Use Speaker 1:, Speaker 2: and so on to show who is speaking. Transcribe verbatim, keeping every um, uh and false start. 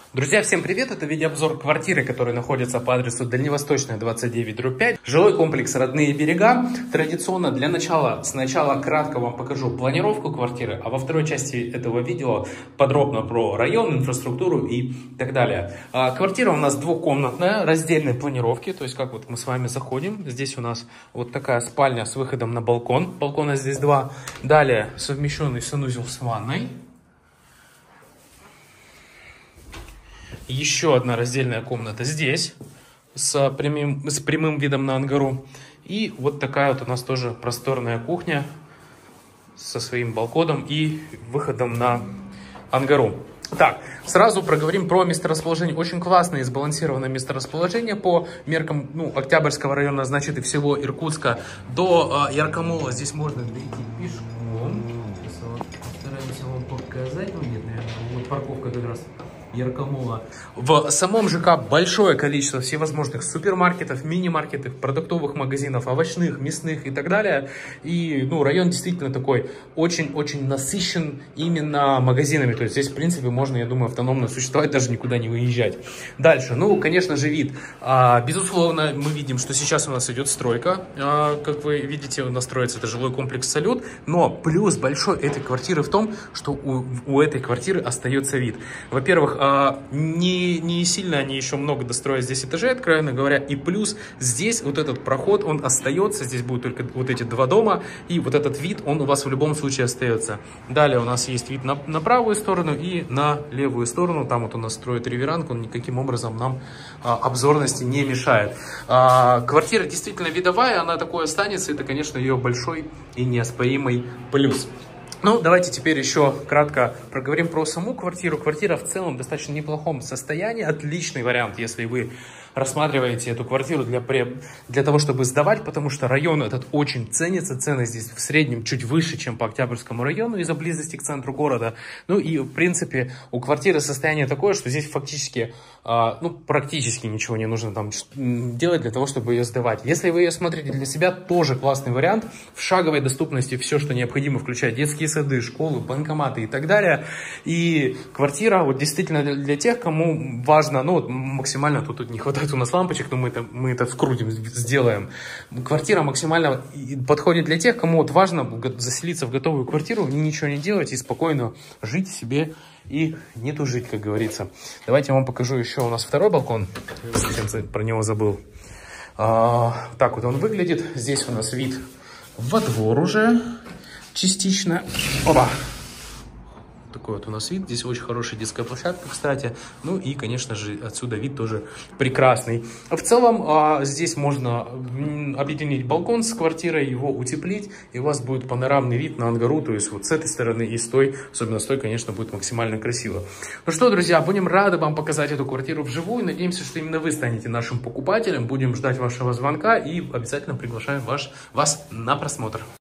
Speaker 1: Друзья, всем привет! Это видеообзор квартиры, которая находится по адресу Дальневосточная, двадцать девять дробь пять. Жилой комплекс «Родные берега». Традиционно для начала, сначала кратко вам покажу планировку квартиры, а во второй части этого видео подробно про район, инфраструктуру и так далее. А, квартира у нас двухкомнатная, раздельной планировки, то есть как вот мы с вами заходим. Здесь у нас вот такая спальня с выходом на балкон. Балкона здесь два. Далее совмещенный санузел с ванной. Еще одна раздельная комната здесь, с прямым, с прямым видом на Ангару. И вот такая вот у нас тоже просторная кухня со своим балконом и выходом на Ангару. Так, сразу проговорим про месторасположение. Очень классное и сбалансированное месторасположение по меркам ну, Октябрьского района, значит, и всего Иркутска до э, Яркомола. Здесь можно дойти пешком. Сейчас вот постараемся вам показать. Ну, нет, наверное, вот парковка как раз Яркомола. В самом ЖК большое количество всевозможных супермаркетов, мини-маркетов, продуктовых магазинов, овощных, мясных и так далее. И ну, район действительно такой очень-очень насыщен именно магазинами. То есть здесь, в принципе, можно, я думаю, автономно существовать, даже никуда не выезжать. Дальше, ну, конечно же, вид. А, безусловно, мы видим, что сейчас у нас идет стройка. А, как вы видите, у нас строится это жилой комплекс «Салют». Но плюс большой этой квартиры в том, что у, у этой квартиры остается вид. Во-первых, Не, не сильно они еще много достроят здесь этажей, откровенно говоря. И плюс здесь вот этот проход, он остается. Здесь будут только вот эти два дома. И вот этот вид, он у вас в любом случае остается. Далее у нас есть вид на, на правую сторону и на левую сторону. Там вот у нас строит реверанг. Он никаким образом нам а, обзорности не мешает. А, квартира действительно видовая. Она такой останется. Это, конечно, ее большой и неоспоримый плюс. Ну, давайте теперь еще кратко проговорим про саму квартиру. Квартира в целом в достаточно неплохом состоянии. Отличный вариант, если вы рассматриваете эту квартиру для, для того, чтобы сдавать, потому что район этот очень ценится. Цены здесь в среднем чуть выше, чем по Октябрьскому району из-за близости к центру города. Ну и, в принципе, у квартиры состояние такое, что здесь фактически, ну, практически ничего не нужно там делать для того, чтобы ее сдавать. Если вы ее смотрите для себя, тоже классный вариант. В шаговой доступности все, что необходимо, включая детские сады, школы, банкоматы и так далее. И квартира вот действительно для, для тех, кому важно, ну, максимально тут, тут не хватает у нас лампочек, но мы это, мы это вскрутим, сделаем. Квартира максимально подходит для тех, кому вот важно заселиться в готовую квартиру, ничего не делать и спокойно жить себе и не тужить, как говорится. Давайте я вам покажу еще у нас второй балкон. Про него забыл. А, так вот он выглядит. Здесь у нас вид во двор уже частично. Опа! Такой вот у нас вид. Здесь очень хорошая детская площадка, кстати. Ну и, конечно же, отсюда вид тоже прекрасный. В целом, а, здесь можно объединить балкон с квартирой, его утеплить, и у вас будет панорамный вид на Ангару. То есть вот с этой стороны и с той, особенно с той, конечно, будет максимально красиво. Ну что, друзья, будем рады вам показать эту квартиру вживую. Надеемся, что именно вы станете нашим покупателем. Будем ждать вашего звонка и обязательно приглашаем ваш, вас на просмотр.